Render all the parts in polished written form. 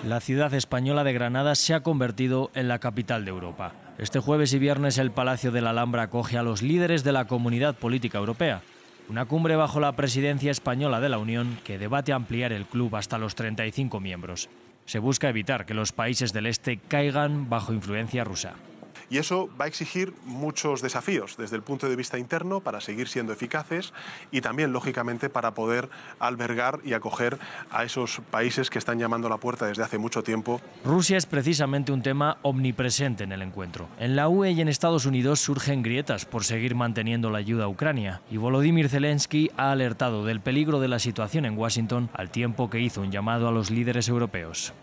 La ciudad española de Granada se ha convertido en la capital de Europa. Este jueves y viernes el Palacio de la Alhambra acoge a los líderes de la Comunidad Política Europea. Una cumbre bajo la presidencia española de la Unión que debate ampliar el club hasta los 35 miembros. Se busca evitar que los países del este caigan bajo influencia rusa. Y eso va a exigir muchos desafíos desde el punto de vista interno para seguir siendo eficaces y también, lógicamente, para poder albergar y acoger a esos países que están llamando a la puerta desde hace mucho tiempo. Rusia es precisamente un tema omnipresente en el encuentro. En la UE y en Estados Unidos surgen grietas por seguir manteniendo la ayuda a Ucrania y Volodymyr Zelensky ha alertado del peligro de la situación en Washington al tiempo que hizo un llamado a los líderes europeos.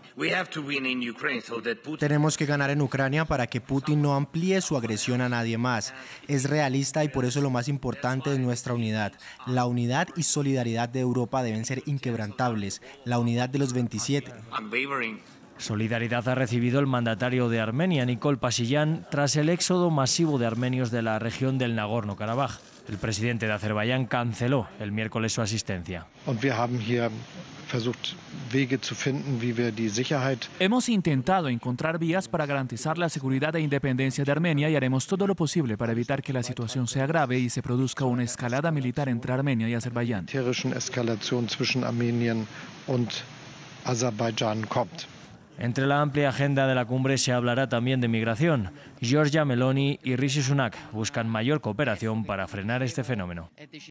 Tenemos que ganar en Ucrania para que Putin no amplíe su agresión a nadie más. Es realista y por eso lo más importante es nuestra unidad. La unidad y solidaridad de Europa deben ser inquebrantables. La unidad de los 27. Solidaridad ha recibido el mandatario de Armenia, Nikol Pashinyan, tras el éxodo masivo de armenios de la región del Nagorno-Karabaj. El presidente de Azerbaiyán canceló el miércoles su asistencia. Hemos intentado encontrar vías para garantizar la seguridad e independencia de Armenia y haremos todo lo posible para evitar que la situación se agrave y se produzca una escalada militar entre Armenia y Azerbaiyán. Entre la amplia agenda de la cumbre se hablará también de migración. Giorgia Meloni y Rishi Sunak buscan mayor cooperación para frenar este fenómeno.